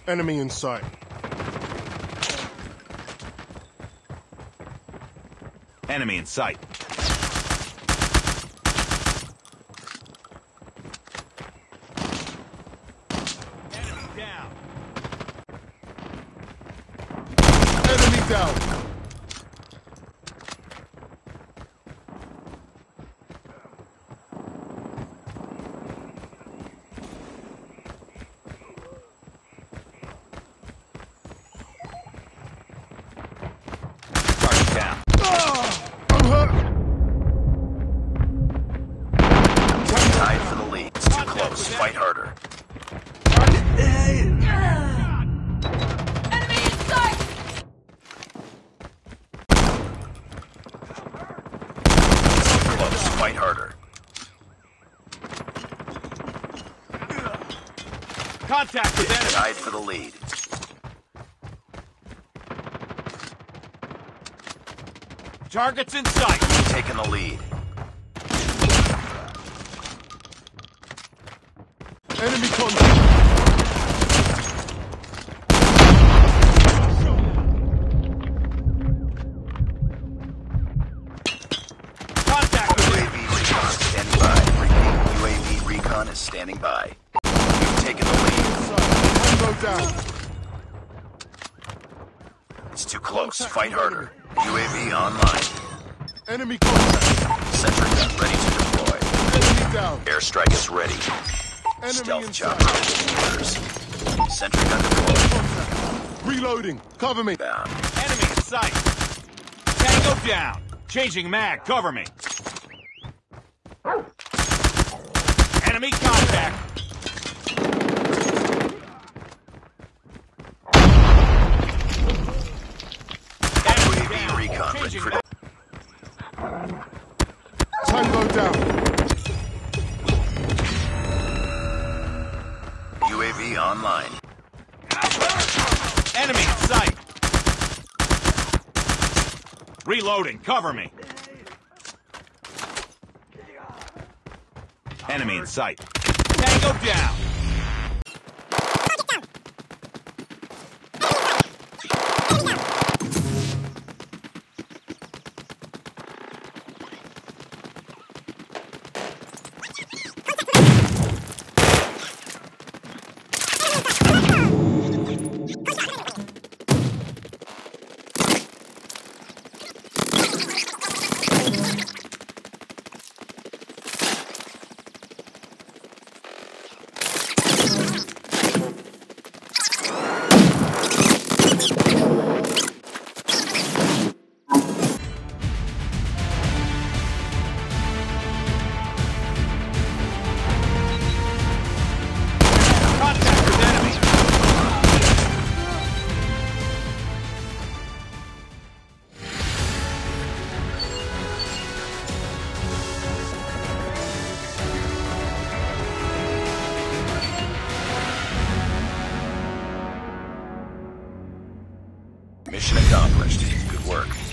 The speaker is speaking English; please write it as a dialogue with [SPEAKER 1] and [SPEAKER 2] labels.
[SPEAKER 1] Enemy in sight.
[SPEAKER 2] Enemy in sight. Enemy down.
[SPEAKER 1] Enemy down.
[SPEAKER 2] Target down.
[SPEAKER 1] I'm hurt.
[SPEAKER 3] Tied for the lead. It's too close. Fight harder.
[SPEAKER 4] Enemy in sight!
[SPEAKER 3] Too close. Fight harder.
[SPEAKER 2] Contact with enemy.
[SPEAKER 3] Tied for the lead.
[SPEAKER 2] Targets in sight.
[SPEAKER 3] Taking the lead.
[SPEAKER 1] Enemy contact.
[SPEAKER 2] Contact with enemy.
[SPEAKER 3] UAV recon standing by. Repeat, UAV recon is standing by. You've taken the lead.
[SPEAKER 1] Tango down.
[SPEAKER 3] It's too close. Fight harder. UAV online.
[SPEAKER 1] Enemy contact.
[SPEAKER 3] Sentry gun ready to deploy.
[SPEAKER 1] Enemy down.
[SPEAKER 3] Airstrike is ready.
[SPEAKER 1] Enemy
[SPEAKER 3] Stealth
[SPEAKER 1] in
[SPEAKER 3] chopper
[SPEAKER 1] sight.
[SPEAKER 3] awaiting orders. Sentry gun deployed.
[SPEAKER 1] Contact. Reloading. Cover me.
[SPEAKER 3] Down.
[SPEAKER 2] Enemy in sight. Tango down. Changing mag. Cover me. Enemy contact. Enemy
[SPEAKER 3] UAV
[SPEAKER 2] down.
[SPEAKER 3] recon ready
[SPEAKER 2] Changing
[SPEAKER 3] for
[SPEAKER 2] mag.
[SPEAKER 1] Tango down.
[SPEAKER 3] UAV online.
[SPEAKER 2] Enemy in sight. Reloading. Cover me. Enemy in sight. Tango down. Contact with enemy.
[SPEAKER 3] Mission accomplished. Good work.